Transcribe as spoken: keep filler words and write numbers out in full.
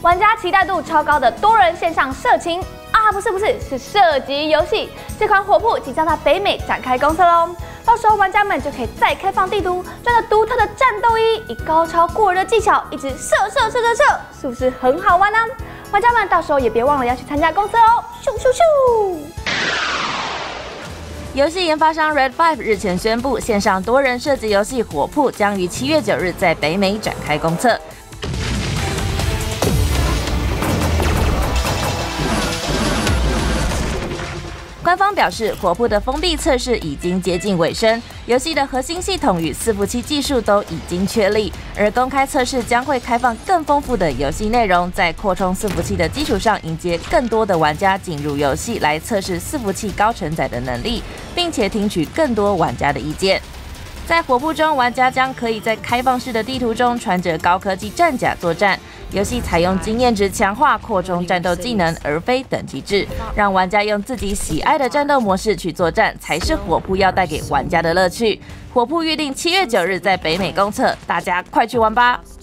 玩家期待度超高的多人线上射情啊，不是不是，是射击游戏。这款火扑即将在北美展开公测喽，到时候玩家们就可以再开放地图，穿着独特的战斗衣，以高超过人的技巧，一直射射射射射，是不是很好玩呢？玩家们到时候也别忘了要去参加公测哦！咻咻咻！ 游戏研发商 Red Five 日前宣布，线上多人射击游戏《火扑》将于七月九日在北美展开公测。官方表示，《火扑》的封闭测试已经接近尾声，游戏的核心系统与伺服器技术都已经确立，而公开测试将会开放更丰富的游戏内容，在扩充伺服器的基础上，迎接更多的玩家进入游戏，来测试伺服器高承载的能力，并且听取更多玩家的意见。在火扑中，玩家将可以在开放式的地图中穿着高科技战甲作战。游戏采用经验值强化扩充战斗技能，而非等级制，让玩家用自己喜爱的战斗模式去作战，才是火扑要带给玩家的乐趣。火扑预定七月九日在北美公测，大家快去玩吧！